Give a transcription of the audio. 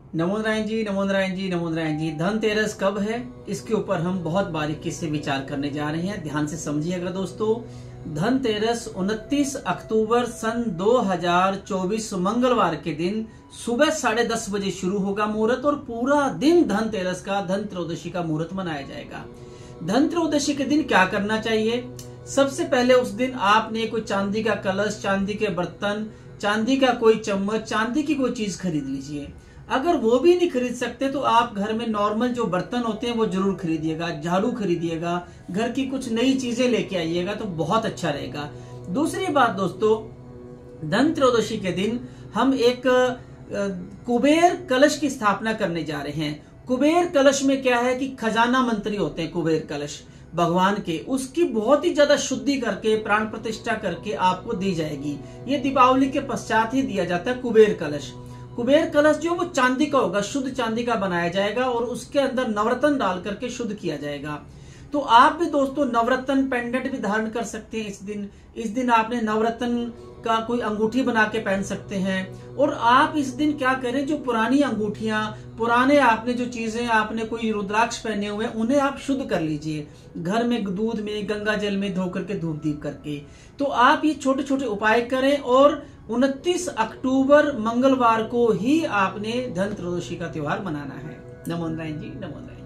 नमो नारायण जी, नमो नारायण जी, नमो नारायण जी। धनतेरस कब है, इसके ऊपर हम बहुत बारीकी से विचार करने जा रहे हैं। ध्यान से समझिएगा दोस्तों। धनतेरस 29 अक्टूबर सन 2024 मंगलवार के दिन सुबह 10:30 बजे शुरू होगा मुहूर्त और पूरा दिन धनतेरस का, धन त्रयोदशी का मुहूर्त मनाया जाएगा। धन त्रयोदशी के दिन क्या करना चाहिए? सबसे पहले उस दिन आपने कोई चांदी का कलश, चांदी के बर्तन, चांदी का कोई चम्मच, चांदी की कोई चीज खरीद लीजिए। अगर वो भी नहीं खरीद सकते तो आप घर में नॉर्मल जो बर्तन होते हैं वो जरूर खरीदिएगा। झाड़ू खरीदिएगा, घर की कुछ नई चीजें लेके आइएगा तो बहुत अच्छा रहेगा। दूसरी बात दोस्तों, धन त्रयोदशी के दिन हम एक कुबेर कलश की स्थापना करने जा रहे हैं। कुबेर कलश में क्या है कि खजाना मंत्री होते हैं कुबेर कलश भगवान के, उसकी बहुत ही ज्यादा शुद्धि करके, प्राण प्रतिष्ठा करके आपको दी जाएगी। ये दीपावली के पश्चात ही दिया जाता है कुबेर कलश। कुबेर कलश जो वो चांदी का होगा, शुद्ध चांदी का बनाया जाएगा और उसके अंदर नवरत्न डाल करके शुद्ध किया जाएगा। तो आप भी दोस्तों नवरत्न पेंडेंट भी धारण कर सकते हैं इस दिन आपने नवरत्न का कोई अंगूठी बना के पहन सकते हैं। और आप इस दिन क्या करें, जो पुरानी अंगूठियां, पुराने आपने जो चीजें, आपने कोई रुद्राक्ष पहने हुए हैं, उन्हें आप शुद्ध कर लीजिए घर में, दूध में, गंगा जल में धो करके, धूप दीप करके। तो आप ये छोटे छोटे उपाय करें और 29 अक्टूबर मंगलवार को ही आपने धन त्रयोदशी का त्योहार मनाना है। नमो नारायण जी, नमो नारायण।